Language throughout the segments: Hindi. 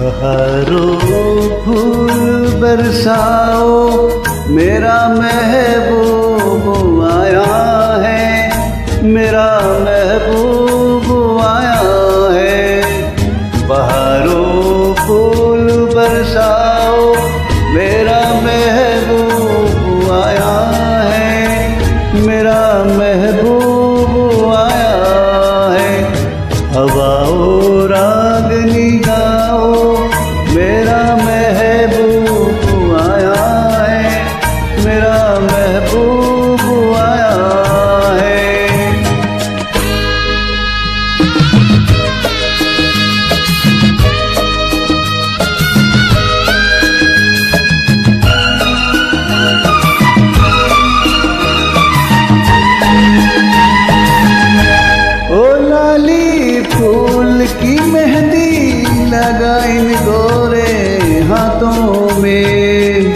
बहारों फूल बरसाओ, मेरा महबूब आया है, मेरा महबूब आया है। बहारों फूल बरसाओ, मेरा महबूब आया है, मेरा महबूब आया है। हवाओ रागनी गाओ, मेरा महबूब आया है, मेरा महबूब आया है। ओ लाली फूल की मेहंदी लगा इन गोरे हाथों में,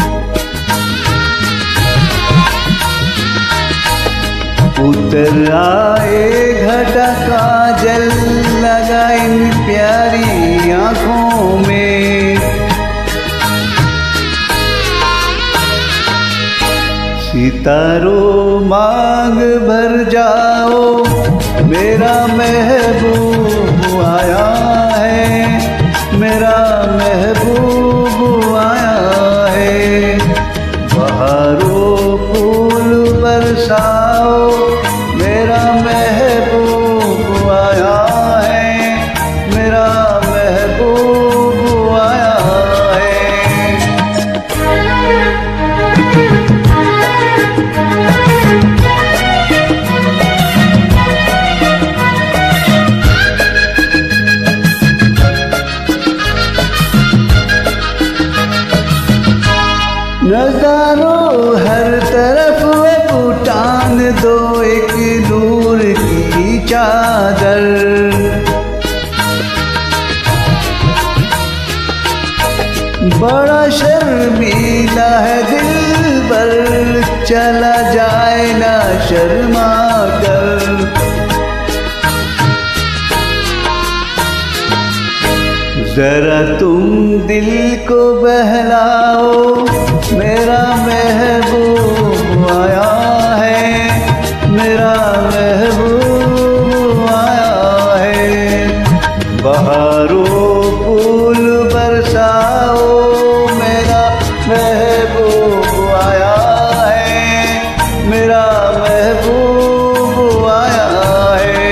उतर आए घटा काजल लगा इन प्यारी आँखों में। सितारों मांग भर जाओ, मेरा महबूब आया है, मेरा महबूब आया है। बहारों फूल बरसाओ, मेरा महबूब आया है, मेरा महबूब आया है। नज़ारों हर तरफ बूटान दो एक नूर की चादर, बड़ा शर्मीला है दिलबर, चला जाए ना शर्मा कर। जरा तुम दिल को बहलाओ, मेरा महबूब आया है, मेरा महबूब आया है। बहारों फूल बरसाओ, मेरा महबूब आया है, मेरा महबूब आया है।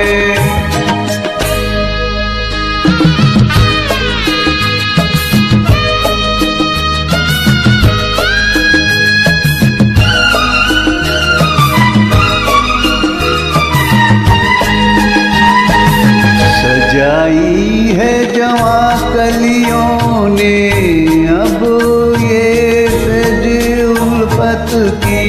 सजाई है जवां कलियों ने अब ये सज उल्फत की,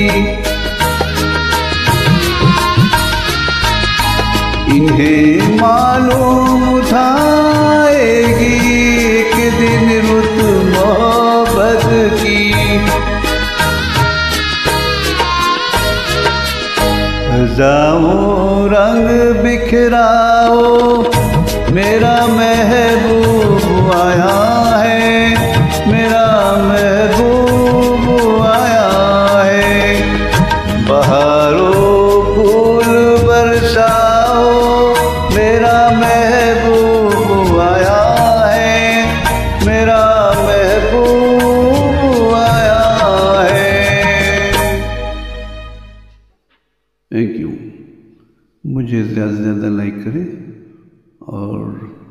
इन्हें मालूम उठाएगी एक दिन रुत मोहब्बत की। हज़ारों रंग बिखराओ, मेरा महबूब आया है, मेरा महबूब आया है। बहारों फूल बरसाओ, मेरा महबूब आया है, मेरा महबूब आया है। Thank you. मुझे ज़्यादा से ज़्यादा लाइक करें और